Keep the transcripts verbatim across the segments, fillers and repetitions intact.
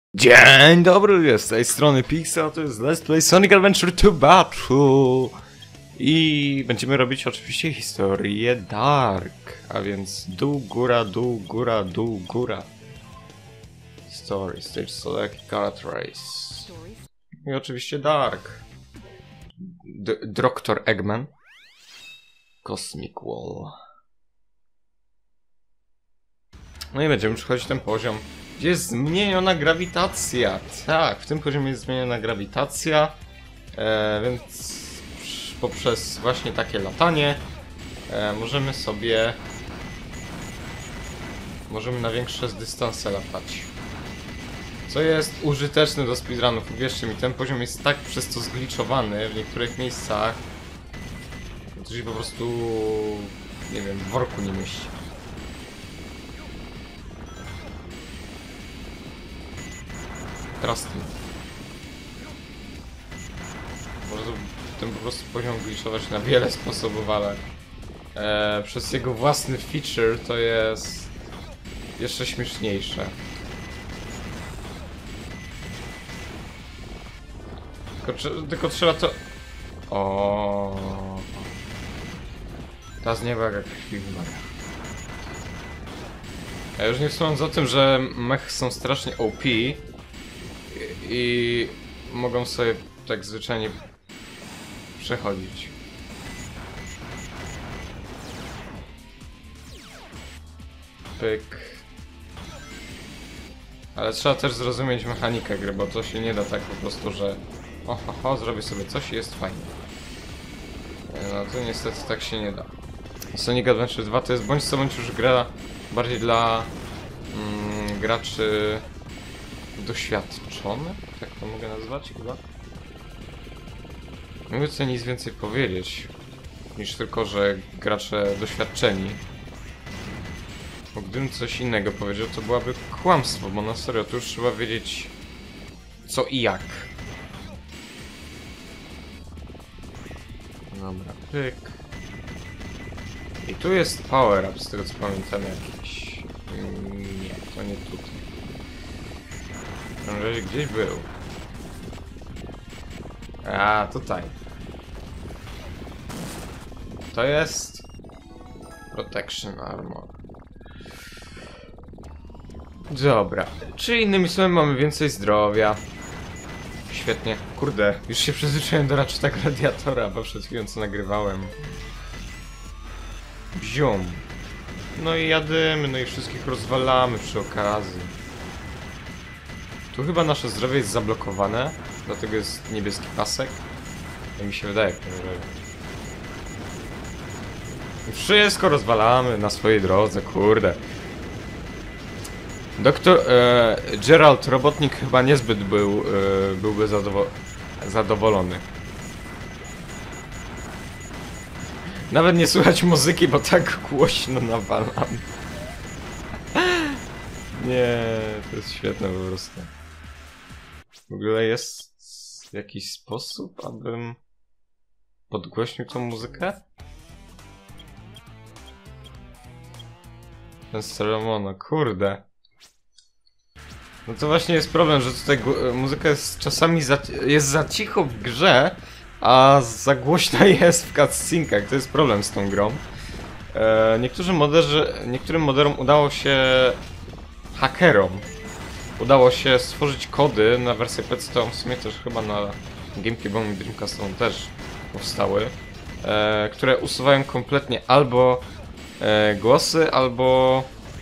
Dzień dobry, z tej strony Pixel, to jest Let's Play Sonic Adventure two Battle. I będziemy robić oczywiście historię Dark, a więc dół, góra, dół, góra, dół, góra. Story, stage select, card race. I oczywiście Dark. D Doktor Eggman. Cosmic Wall. No i będziemy przechodzić ten poziom, gdzie jest zmieniona grawitacja. Tak, w tym poziomie jest zmieniona grawitacja, e, więc poprzez właśnie takie latanie e, możemy sobie możemy na większe dystanse latać. Co jest użyteczne do speedrunów. Uwierzcie mi, ten poziom jest tak przez to zgliczowany w niektórych miejscach, że się po prostu, nie wiem, w worku nie mieści. Teraz tym. Można ten po prostu poziom gliszować na wiele sposobów, ale e, przez jego własny feature to jest jeszcze śmieszniejsze. Tylko, tylko trzeba to... O. Ta z nieba jak krwi wymaga. Ja już nie wspomnę o tym, że mech są strasznie O P i, i mogą sobie tak zwyczajnie przechodzić. Pyk. Ale trzeba też zrozumieć mechanikę gry, bo to się nie da tak po prostu, że o, ho, ho, zrobię sobie coś i jest fajnie. No to niestety tak się nie da. Sonic Adventure two to jest bądź co bądź już gra bardziej dla mm, graczy doświadczonych, tak to mogę nazwać chyba. Nie mogę tutaj nic więcej powiedzieć, niż tylko, że gracze doświadczeni. Bo gdybym coś innego powiedział, to byłaby kłamstwo, bo na serio, to już trzeba wiedzieć co i jak. Dobra, pyk. I tu jest power up, z tego co pamiętam jakiś. Nie, to nie tutaj. W każdym razie gdzieś był. A, tutaj. To jest Protection Armor. Dobra. Czy innymi słowy mamy więcej zdrowia. Świetnie. Kurde, już się przyzwyczaiłem do Ratcheta Gladiatora, bo przed chwilą co nagrywałem. Bzium. No i jadymy, no i wszystkich rozwalamy przy okazji. Tu chyba nasze zdrowie jest zablokowane, dlatego jest niebieski pasek. To mi się wydaje w tym razie. Wszystko rozwalamy na swojej drodze, kurde. Doktor e, Gerald, robotnik, chyba niezbyt był, e, byłby zadowo zadowolony. Nawet nie słychać muzyki, bo tak głośno nawalam. Nie, to jest świetne po prostu. W ogóle jest jakiś sposób, abym podgłośnił tą muzykę? Ten Ceremono, kurde. No to właśnie jest problem, że tutaj muzyka jest czasami za, jest za cicho w grze, a za głośna jest w cutscenkach. To jest problem z tą grą. E, niektórzy moderzy, niektórym moderom udało się, hakerom, udało się stworzyć kody na wersję P C, w sumie też chyba na GameCube i Dreamcastową też powstały, e, które usuwają kompletnie albo e, głosy, albo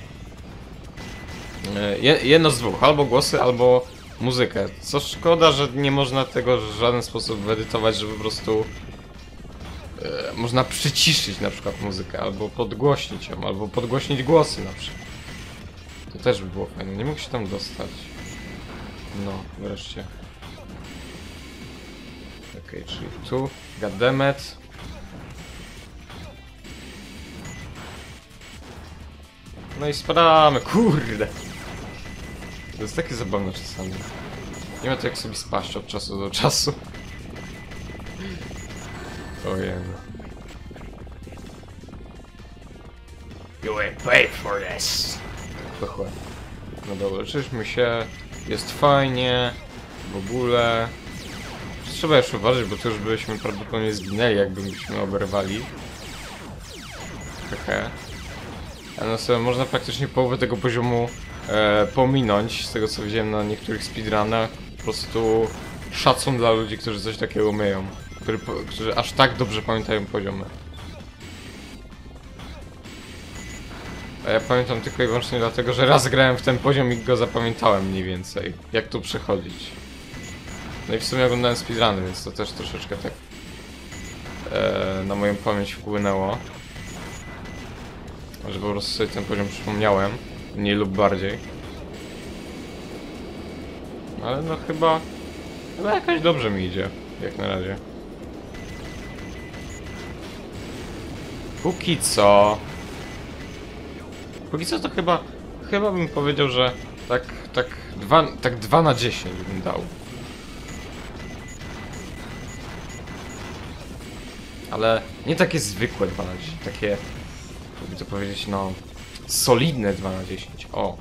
e, jedno z dwóch, albo głosy, albo muzykę. Co szkoda, że nie można tego w żaden sposób wyedytować, że po prostu e, można przyciszyć na przykład muzykę, albo podgłośnić ją, albo podgłośnić głosy na przykład. To też by było fajne. Nie mógł się tam dostać. No, wreszcie. Okej, okay, czyli tu. Goddammit. No i spadamy, kurde! To jest takie zabawne czasami. Nie ma to jak sobie spaść od czasu do czasu. Ojej. You ain't paid for this. No dobra, leczyliśmy się. Jest fajnie, w ogóle. Trzeba już uważać, bo to już byśmy prawdopodobnie zginęli, jakbyśmy oberwali. Hehe. No sobie można praktycznie połowę tego poziomu e, pominąć, z tego co widziałem na niektórych speedrunach. Po prostu szacun dla ludzi, którzy coś takiego umieją. Którzy, którzy aż tak dobrze pamiętają poziomy. A ja pamiętam tylko i wyłącznie dlatego, że raz grałem w ten poziom i go zapamiętałem mniej więcej. Jak tu przechodzić. No i w sumie oglądałem speedruny, więc to też troszeczkę tak e, na moją pamięć wpłynęło. Że po prostu sobie ten poziom przypomniałem. Mniej lub bardziej. Ale no chyba... Chyba jakoś dobrze mi idzie. Jak na razie. Póki co... Póki co to chyba... Chyba bym powiedział, że tak... Tak dwa, tak dwa na dziesięć bym dał. Ale nie takie zwykłe dwa na dziesięć. Takie... Jakby to powiedzieć, no... Solidne dwa na dziesięć. O!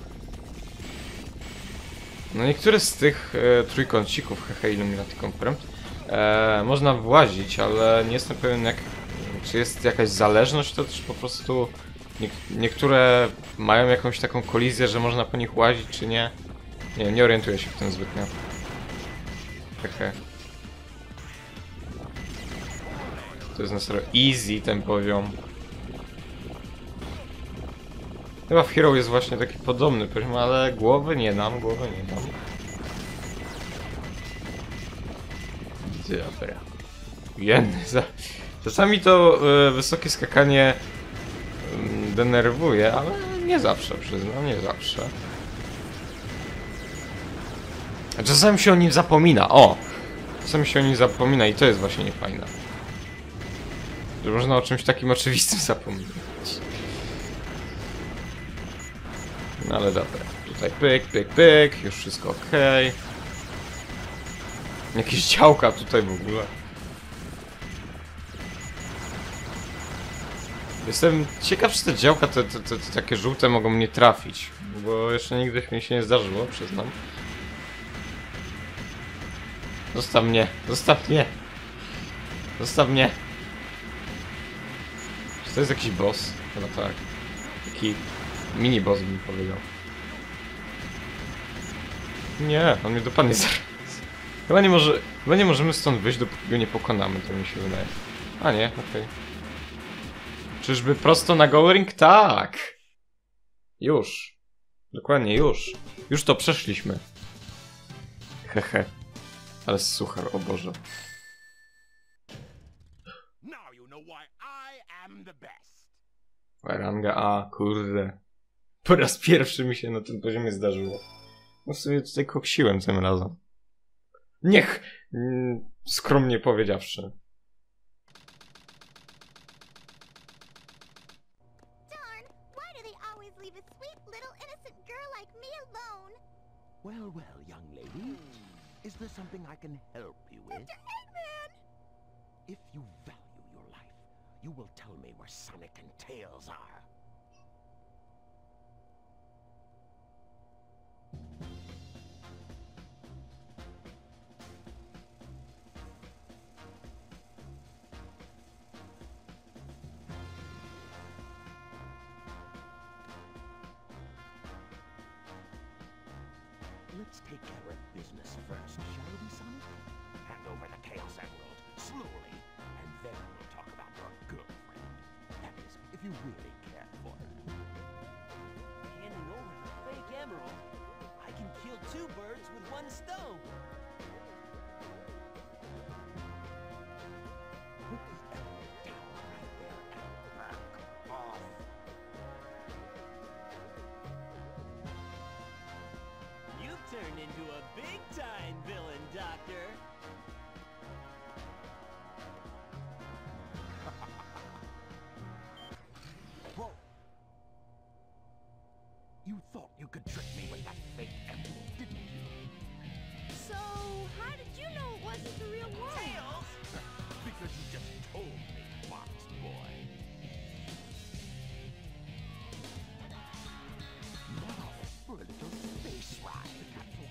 No niektóre z tych e, trójkącików, hehe, Illuminati Confirmed, e, można włazić, ale nie jestem pewien jak... Czy jest jakaś zależność, to czy po prostu... Nie, niektóre mają jakąś taką kolizję, że można po nich łazić, czy nie? Nie wiem, nie orientuję się w tym zbytnio. Hehe. To jest na serio easy ten poziom. Chyba w Hero jest właśnie taki podobny poziom, ale głowy nie dam, głowy nie dam. Dobra. Jedny za... Czasami to y, wysokie skakanie y, denerwuje, ale nie zawsze, przyznam, nie zawsze. A czasami się o nim zapomina, o! Czasami się o nim zapomina i to jest właśnie niefajne. Że można o czymś takim oczywistym zapominać. No ale dobra, tutaj pyk, pyk, pyk, już wszystko ok. Jakieś działka tutaj w ogóle. Jestem ciekaw, czy te działka, te, te, te, te takie żółte mogą mnie trafić. Bo jeszcze nigdy mi się nie zdarzyło, przyznam. Zostaw mnie, zostaw mnie. Zostaw mnie. Czy to jest jakiś boss? Chyba tak. Taki mini boss bym powiedział. Nie, on mnie dopadnie zaraz. Chyba nie może, chyba nie możemy stąd wyjść, dopóki go nie pokonamy, to mi się wydaje. A nie, okej. Okay. Czyżby prosto na goły ring? Tak! Już. Dokładnie, już. Już to przeszliśmy. Hehe. Ale suchar, o Boże. Ranga A, kurde. Po raz pierwszy mi się na tym poziomie zdarzyło. No sobie tutaj koksiłem tym razem. Niech! Mm, skromnie powiedziawszy. Well, well, young lady. Is there something I can help you with? Mister Eggman! If you value your life, you will tell me where Sonic and Tails are. Let's take care of business first, shall we, Sonic? Hand over the Chaos Emerald, slowly, and then we'll talk about your girlfriend. That is, if you really care for her. Handing over the fake emerald? I can kill two birds with one stone. Put the emerald down right there and back off. You've turned into a big-time villain, Doctor. Whoa! You thought you could trick me with that fake emerald, didn't you? So, how did you know it wasn't the real one? Tails! Because you just told me, Fox Boy. Now for a little space ride.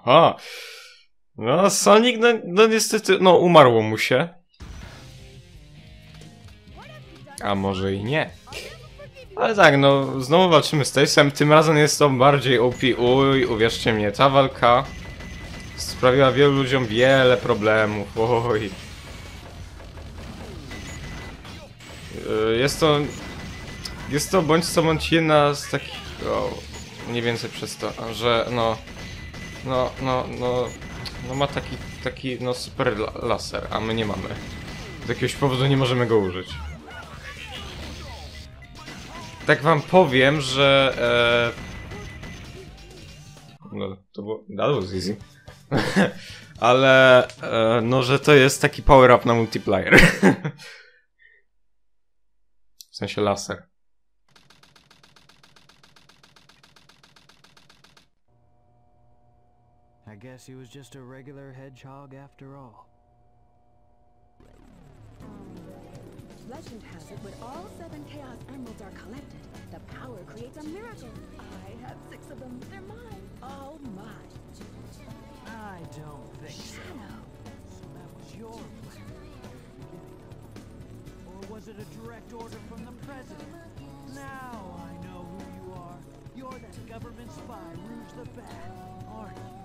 Aha. No, Sonic, no, no niestety, no umarło mu się. A może i nie. Ale tak, no, znowu walczymy z Tacem. Tym razem jest to bardziej O P. Uj, uwierzcie mnie, ta walka sprawiła wielu ludziom wiele problemów. Oj. Jest to... Jest to bądź co bądź jedna z takich... O, mniej więcej przez to, że no... No, no, no... No ma taki, taki, no super la laser, a my nie mamy. Z jakiegoś powodu nie możemy go użyć. Tak wam powiem, że... E... No, to było... That was easy. Ale... E, no, że to jest taki power up na multiplayer. W sensie laser. I guess he was just a regular hedgehog after all. Legend has it when all seven Chaos Emeralds are collected, the power creates a miracle. I have six of them. They're mine. All mine. I don't think so. Shadow. So that was your plan. Or was it a direct order from the president? Now I know who you are. You're that government spy, Rouge the Bat, aren't you?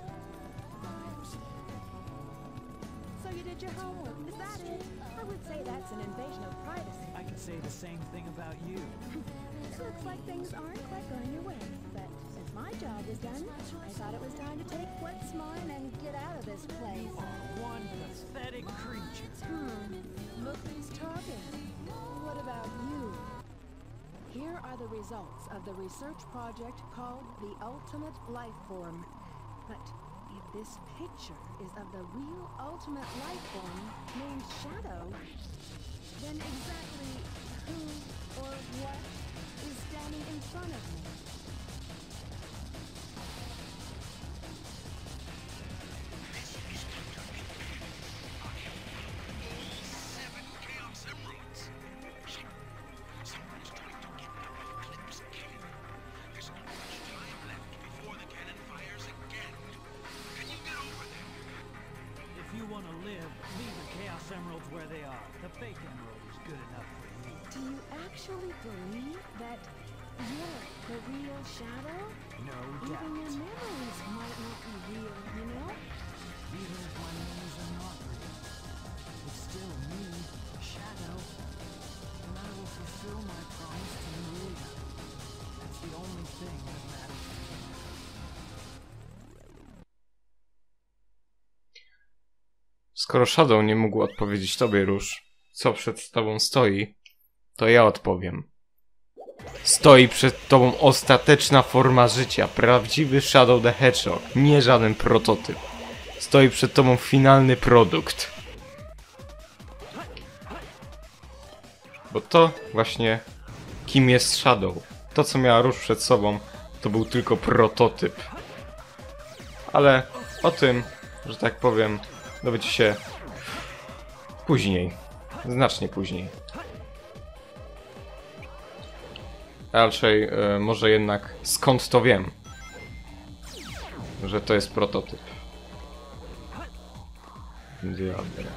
So you did your homework. Is that it? I would say that's an invasion of privacy. I can say the same thing about you. Looks like things aren't quite going your way. But since my job was done, I thought it was time to take what's mine and get out of this place. You are one pathetic creature. Hmm. Look who's talking. What about you? Here are the results of the research project called the Ultimate Life Form. But if this picture is of the real Ultimate Life Form named Shadow, then exactly who or what is standing in front of me? If you want to live, leave the Chaos Emeralds where they are. The fake emerald is good enough for you. Do you actually believe that you're the real Shadow? No Even doubt. your memories might not be real, you know? Even if my memories are not real, it's still me, Shadow. And I will fulfill my promise to Maria. That's the only thing that matters to me. Skoro Shadow nie mógł odpowiedzieć tobie, Róż, co przed tobą stoi, to ja odpowiem. Stoi przed tobą ostateczna forma życia, prawdziwy Shadow the Hedgehog, nie żaden prototyp. Stoi przed tobą finalny produkt. Bo to właśnie kim jest Shadow. To, co miała Róż przed sobą, to był tylko prototyp. Ale o tym, że tak powiem, dowiecie się później. Znacznie później. A raczej e, może jednak skąd to wiem, że to jest prototyp. Diable.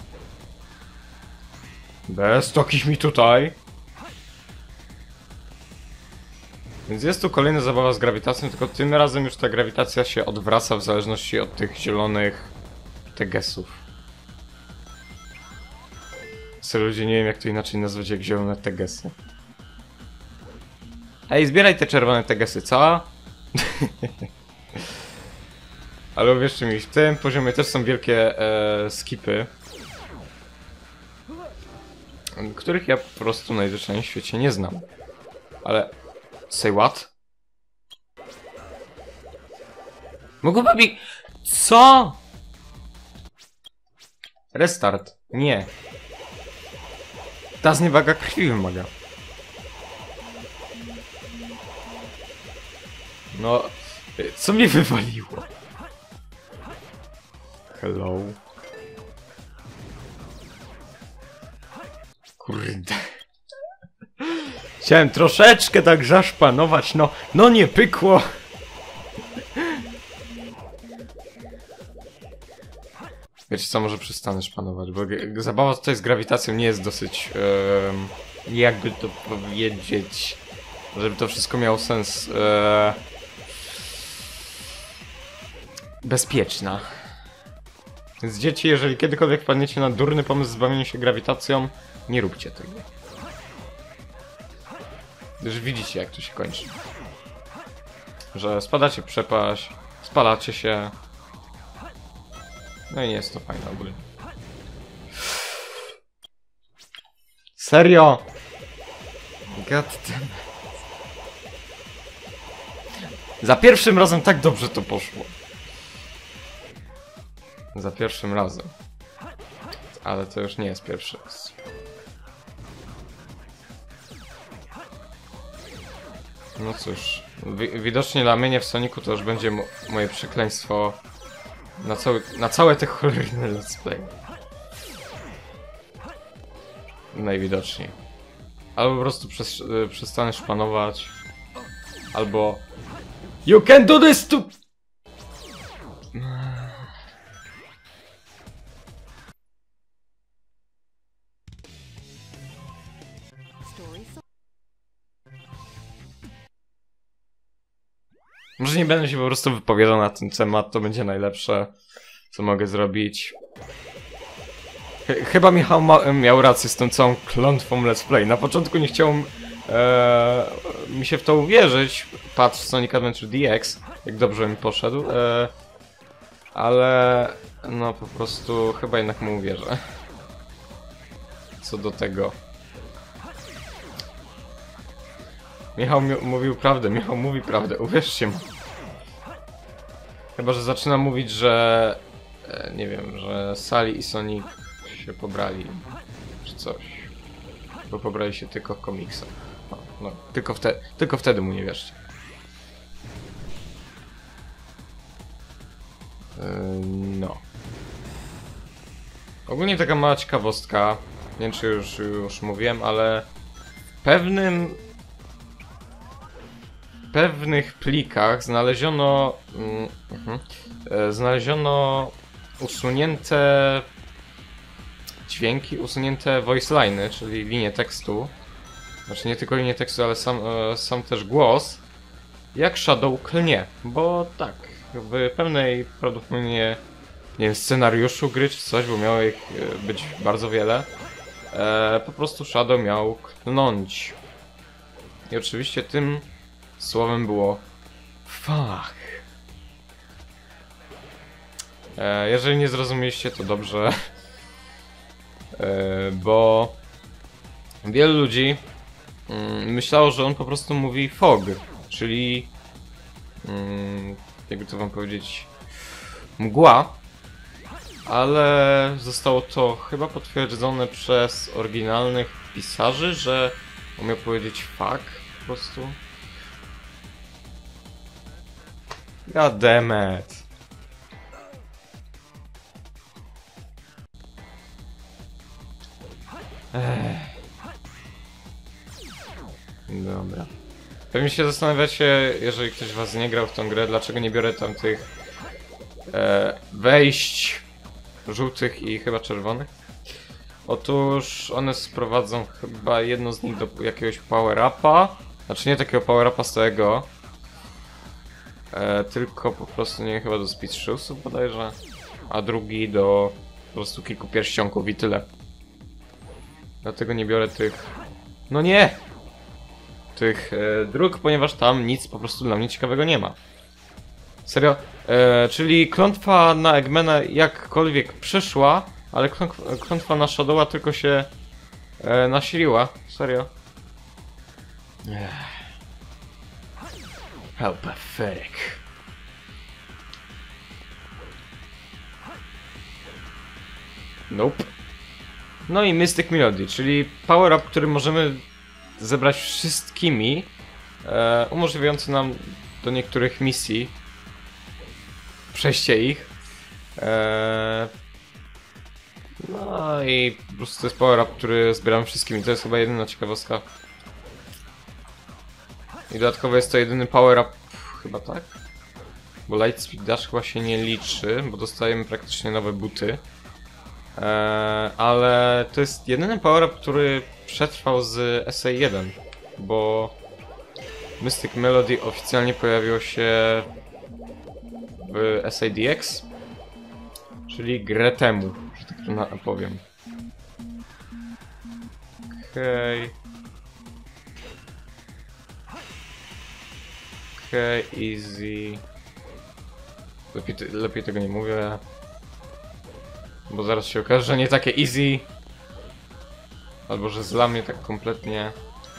Bez takich mi tutaj. Więc jest tu kolejna zabawa z grawitacją, tylko tym razem już ta grawitacja się odwraca w zależności od tych zielonych tegesów. Serio, ludzie, nie wiem jak to inaczej nazwać jak zielone tegesy. Ej, zbieraj te czerwone tegesy, co? Ale uwierzcie mi, w tym poziomie też są wielkie e, skipy, których ja po prostu najzwyczajniej w świecie nie znam. Ale... Say what? Mogłoby mi... Co? Restart. Nie. Ta zniewaga krwi wymaga. No... Co mnie wywaliło? Hello? Kurde. Chciałem troszeczkę tak zaszpanować, no, no nie pykło. wiecie co, może przestanę szpanować, bo g- zabawa tutaj z grawitacją nie jest dosyć, em, jakby to powiedzieć, żeby to wszystko miało sens, e, bezpieczna. Więc dzieci, jeżeli kiedykolwiek wpadniecie na durny pomysł zbawienia się grawitacją, nie róbcie tego. Już widzicie, jak to się kończy. Że spadacie w przepaść, spalacie się. No i nie jest to fajne ogólnie. Serio? Goddamn. Za pierwszym razem tak dobrze to poszło. Za pierwszym razem. Ale to już nie jest pierwszy raz. No cóż, wi widocznie lamienie w Sonicu to już będzie mo moje przekleństwo na, cały, na całe te cholerne let's play. Najwidoczniej. Albo po prostu przez, y, przestanę szpanować, albo You can do this to... Story so Może nie będę się po prostu wypowiadał na ten temat, to będzie najlepsze, co mogę zrobić. Ch chyba Michał ma miał rację z tą całą klątwą let's play. Na początku nie chciałem e mi się w to uwierzyć, patrz Sonic Adventure D X, jak dobrze mi poszedł, e ale no po prostu chyba jednak mu uwierzę. Co do tego. Michał mówił prawdę, Michał mówi prawdę, uwierzcie mu. Chyba że zaczyna mówić, że... E, nie wiem, że Sally i Sonic się pobrali, czy coś. Bo pobrali się tylko w komiksach. No, no tylko, wte tylko wtedy mu nie wierzcie. Yy, no. Ogólnie taka mała ciekawostka. Nie wiem, czy już, już mówiłem, ale w pewnym... W pewnych plikach znaleziono... Mm, uh-huh, e, znaleziono usunięte dźwięki, usunięte voice line'y, czyli linie tekstu. Znaczy nie tylko linie tekstu, ale sam, e, sam też głos. Jak Shadow klnie, bo tak, w pewnej prawdopodobnie nie wiem, scenariuszu gry czy coś, bo miało ich być bardzo wiele. E, po prostu Shadow miał klnąć. I oczywiście tym słowem było fuck. E, jeżeli nie zrozumieliście, to dobrze. E, bo wielu ludzi mm, myślało, że on po prostu mówi fog, czyli mm, jakby to wam powiedzieć, mgła, ale zostało to chyba potwierdzone przez oryginalnych pisarzy, że on miał powiedzieć fuck po prostu. God damn it. Ech. Dobra. Pewnie się zastanawiacie, jeżeli ktoś z was nie grał w tą grę, dlaczego nie biorę tam tych e, wejść żółtych i chyba czerwonych. Otóż one sprowadzą chyba jedno z nich do jakiegoś power-upa. Znaczy nie takiego power-upa stałego. E, tylko po prostu, nie wiem, chyba do speed shoesów bodajże. A drugi do po prostu kilku pierścionków i tyle. Dlatego nie biorę tych... No nie! Tych e, dróg, ponieważ tam nic po prostu dla mnie ciekawego nie ma. Serio? E, czyli klątwa na Eggmana jakkolwiek przyszła, ale klątwa na Shadowa tylko się e, nasiliła. Serio? Ech. How pathetic. Nope. No i Mystic Melody, czyli power up, który możemy zebrać wszystkimi, e, umożliwiający nam do niektórych misji przejście ich. E, no i po prostu to jest power up, który zbieramy wszystkimi. To jest chyba jedyna ciekawostka. I dodatkowo jest to jedyny power up, chyba tak? Bo Lightspeed Dash chyba się nie liczy, bo dostajemy praktycznie nowe buty. Eee, ale to jest jedyny power-up, który przetrwał z S A jeden, bo Mystic Melody oficjalnie pojawił się w S A D X, czyli grę temu, że tak to na- powiem. Okej. Okay. Okej, okay, easy. Lepiej, te, lepiej tego nie mówię. Bo zaraz się okaże, że nie takie easy. Albo że dla mnie tak kompletnie.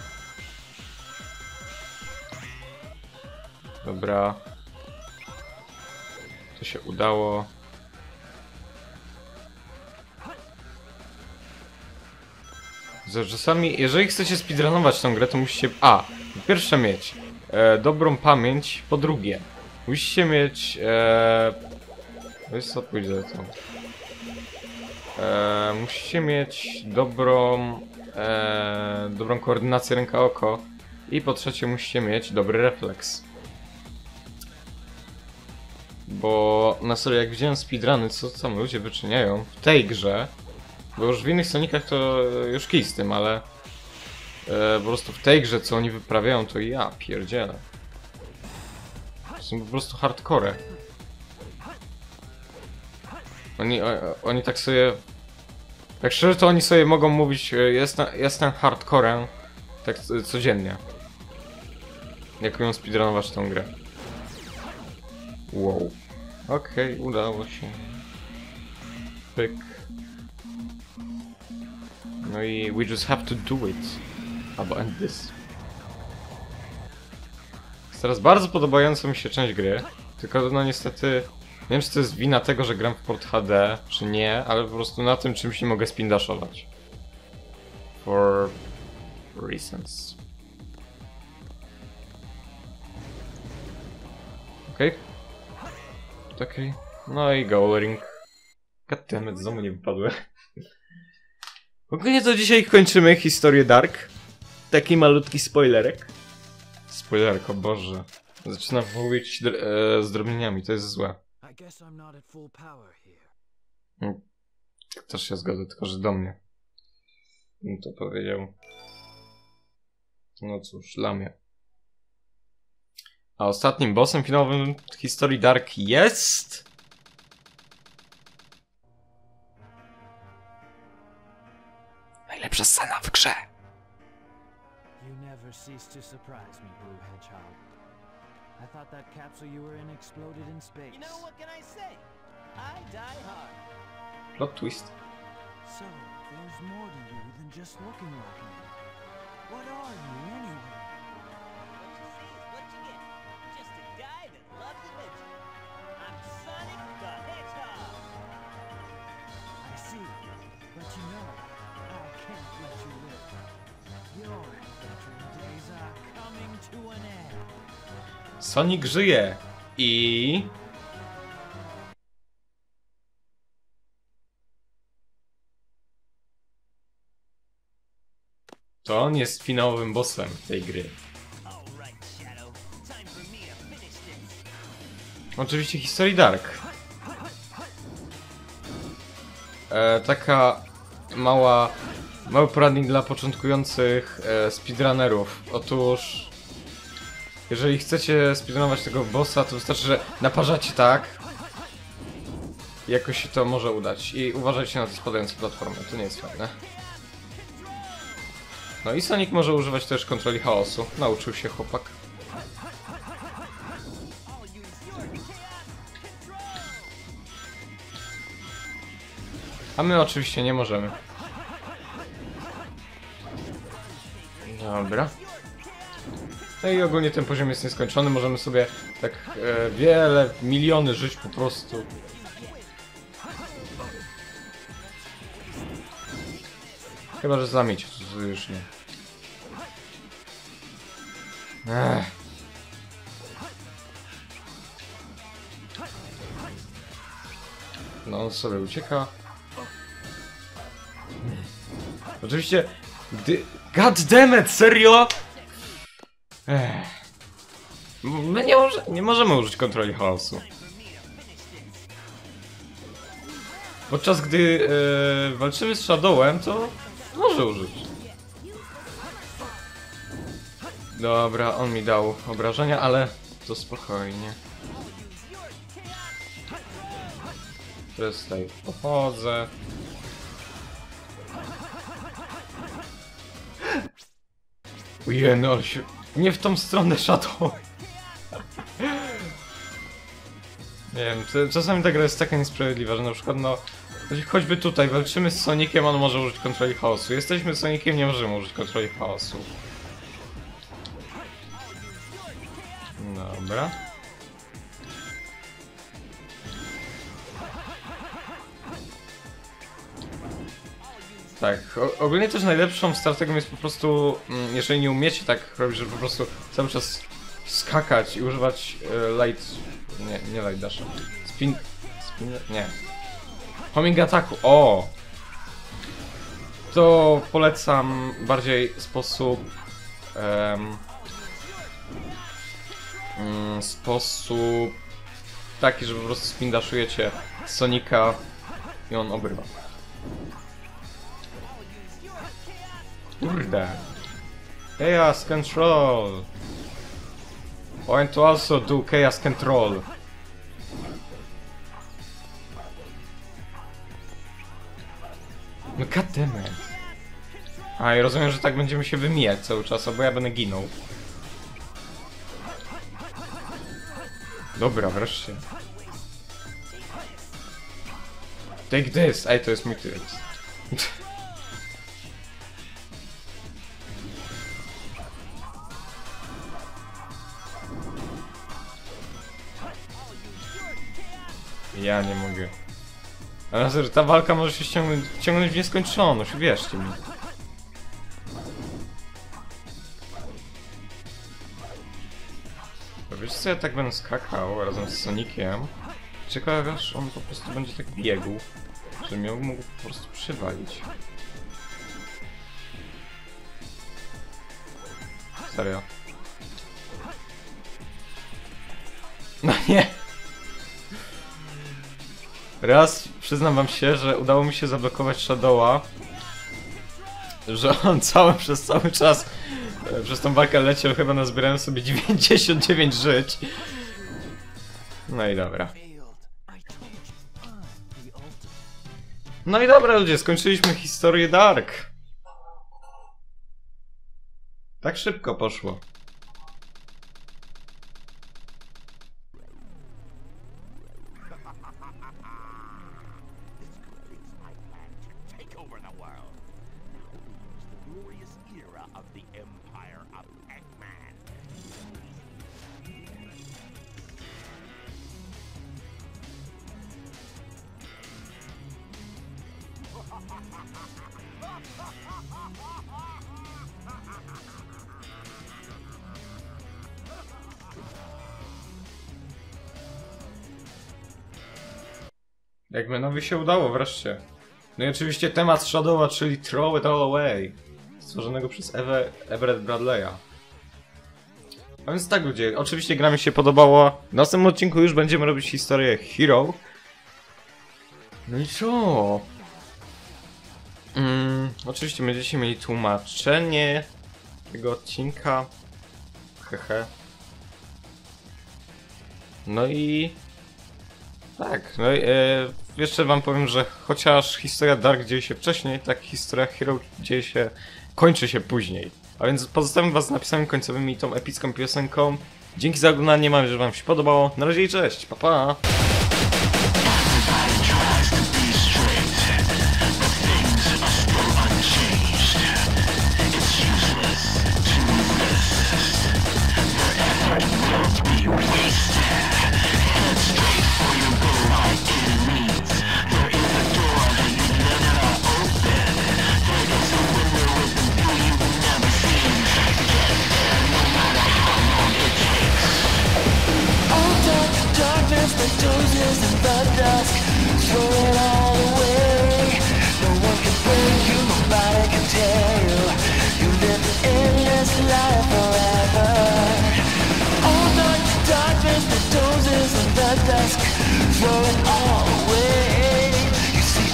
Dobra. To się udało. Czasami, jeżeli chcecie speedrunować tę grę, to musicie... A! Po pierwsze mieć e, dobrą pamięć, po drugie musicie mieć... E, wiesz co, pójdę za to. E, musicie mieć dobrą... E, dobrą koordynację ręka-oko i po trzecie musicie mieć dobry refleks. Bo na serio, jak widziałem speedruny, co tam ludzie wyczyniają w tej grze, bo już w innych Sonicach to już kij z tym, ale e, po prostu w tej grze, co oni wyprawiają, to ja pierdzielę. To są po prostu hardcore. Oni, o, oni tak sobie... Tak szczerze, to oni sobie mogą mówić, jestem, jestem hardcorem, tak codziennie. Jak ją speedrunować tą grę. Wow. Okej, okay, udało się. Pyk. No i we just have to do it. Albo end this. Jest teraz bardzo podobająca mi się część gry. Tylko no niestety... Nie wiem, czy to jest wina tego, że gram w port H D, czy nie, ale po prostu na tym czymś nie mogę spindaszować. For reasons. Okej. Okay. Okej. Okay. No i goalring. Goddammit, znowu nie wypadły. Ogólnie to dzisiaj kończymy historię Dark. Taki malutki spoilerek. Spoilerek, o Boże. Zaczynam mówić dr e, z drobnieniami, to jest złe. Hmm. Też się zgodzę, tylko że do mnie. Bym to powiedział. No cóż, dla mnie. A ostatnim bossem finałowym historii Dark jest... najlepsza scena w grze. You never cease to surprise me, Blue Hedgehog. I thought that capsule you were in exploded in space. You know, what can I say? I die hard. Plot twist. So, there's more to you than just looking like me. What are you, anyway? What you see is what you get. Just a guy that loves adventure. I'm Sonic the Hedgehog. I see, but you know, I can't let you live. Your adventuring days are coming to an end. Sonic żyje i... to on jest finałowym bossem tej gry. Oczywiście historii Dark. E, taka mała... mały poradnik dla początkujących e, speedrunnerów. Otóż... jeżeli chcecie speedrunować tego bossa, to wystarczy, że naparzacie tak. I jakoś się to może udać. I uważajcie na te spadające platformy, to nie jest fajne. No i Sonic może używać też kontroli chaosu. Nauczył się chłopak. A my oczywiście nie możemy. Dobra. No i ogólnie ten poziom jest nieskończony. Możemy sobie tak e, wiele, miliony żyć po prostu. Chyba, że zamieć, to już nie. Ech. No, on sobie ucieka. Oczywiście... Gdy... God damn it, serio? Ech. My nie, może, nie możemy użyć kontroli chaosu. Podczas gdy e, walczymy z Shadowem, to może użyć. Dobra, on mi dał obrażenia, ale to spokojnie. Teraz tutaj pochodzę. Ojej, no ale się... Nie w tą stronę Shadow. Nie wiem, to, czasami ta gra jest taka niesprawiedliwa, że na przykład no... Choćby tutaj walczymy z Soniciem, on może użyć kontroli chaosu. Jesteśmy z Soniciem, nie możemy użyć kontroli chaosu. Dobra. Tak, o, ogólnie też najlepszą strategią jest po prostu, mm, jeżeli nie umiecie tak robić, żeby po prostu cały czas skakać i używać e, light... Nie, nie light dash. Spin... Spin... nie. Homing ataku, o! To polecam bardziej sposób... Um, um, sposób... taki, że po prostu spin dashujecie Sonika i on obrywa. Kurde. Chaos Control. Want to also do Chaos Control. No goddammit. A i rozumiem, że tak będziemy się wymijać cały czas, albo ja będę ginął. Dobra, wreszcie. Take this! Ej, to jest mój typ. Ja nie mogę. Ale że ta walka może się ściągnąć, ciągnąć w nieskończoność, wierzcie mi. Bo wiesz co, ja tak będę skakał razem z Soniciem. Ciekawe, aż on po prostu będzie tak biegł, że mnie mógł po prostu przywalić. Serio. No nie! Raz przyznam wam się, że udało mi się zablokować Shadowa, że on cały przez cały czas e, przez tą walkę leciał, chyba nazbierałem sobie dziewięćdziesiąt dziewięć żyć. No i dobra. No i dobra ludzie, skończyliśmy historię Dark. Tak szybko poszło. Eggmanowi się udało wreszcie. No i oczywiście temat Shadowa, czyli Throw It All Away, stworzonego przez Eve Everett Bradley'a. A więc tak ludzie, oczywiście gra mi się podobała. W następnym odcinku już będziemy robić historię Hero. No i co? Mm, oczywiście będziecie mieli tłumaczenie tego odcinka. Hehe. No i... Tak, no i e, jeszcze wam powiem, że chociaż historia Dark dzieje się wcześniej, tak historia Hero dzieje się... kończy się później. A więc pozostawiam was z napisami końcowymi i tą epicką piosenką. Dzięki za oglądanie, mam nadzieję, że wam się podobało. Na razie i cześć, pa pa! Throw it all away. You see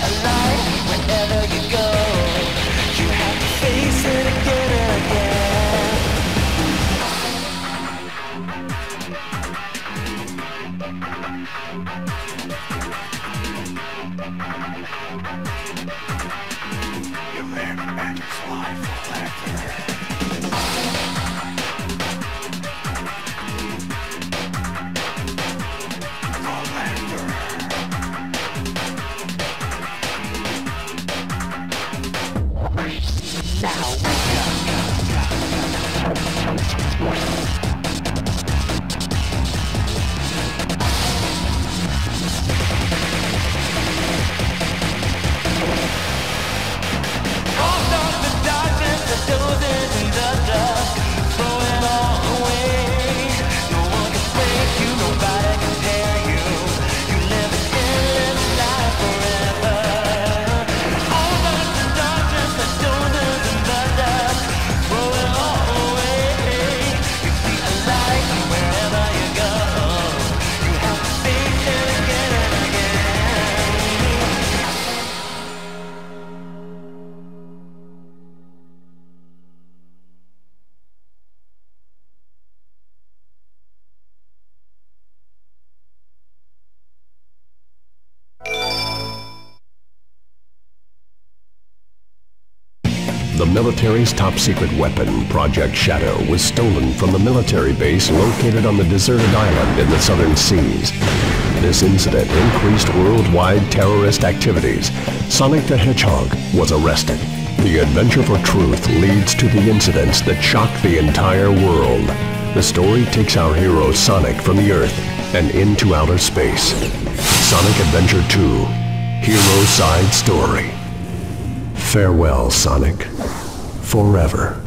The military's top-secret weapon, Project Shadow, was stolen from the military base located on the deserted island in the southern seas. This incident increased worldwide terrorist activities. Sonic the Hedgehog was arrested. The adventure for truth leads to the incidents that shock the entire world. The story takes our hero Sonic from the Earth and into outer space. Sonic Adventure two, Hero Side Story. Farewell, Sonic. Forever.